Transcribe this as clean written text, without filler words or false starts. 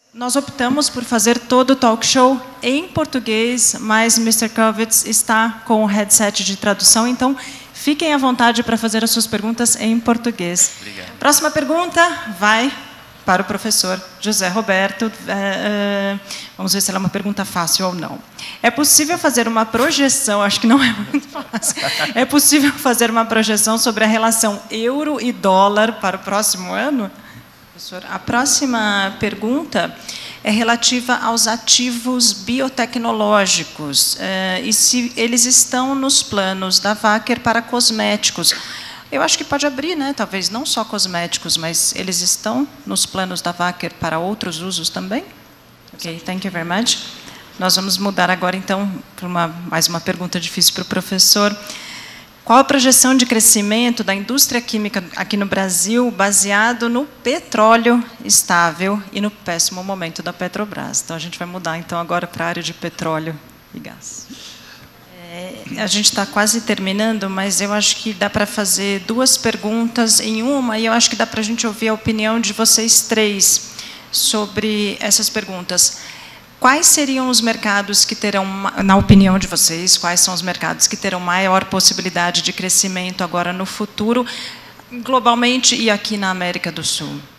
Nós optamos por fazer todo o talk show em português, mas Mr. Kovetz está com o headset de tradução, então fiquem à vontade para fazer as suas perguntas em português. Obrigado. Próxima pergunta vai para o professor José Roberto. Vamos ver se ela é uma pergunta fácil ou não. É possível fazer uma projeção, acho que não é muito fácil, é possível fazer uma projeção sobre a relação euro e dólar para o próximo ano? Professor, a próxima pergunta é relativa aos ativos biotecnológicos e se eles estão nos planos da Wacker para cosméticos. Eu acho que pode abrir, né? Talvez não só cosméticos, mas eles estão nos planos da Wacker para outros usos também? Ok, thank you very much. Nós vamos mudar agora, então, para mais uma pergunta difícil para o professor. Qual a projeção de crescimento da indústria química aqui no Brasil baseado no petróleo estável e no péssimo momento da Petrobras? Então, a gente vai mudar então agora para a área de petróleo e gás. A gente está quase terminando, mas eu acho que dá para fazer duas perguntas em uma, e eu acho que dá para a gente ouvir a opinião de vocês três sobre essas perguntas. Quais seriam os mercados que terão, na opinião de vocês, quais são os mercados que terão maior possibilidade de crescimento agora no futuro, globalmente e aqui na América do Sul?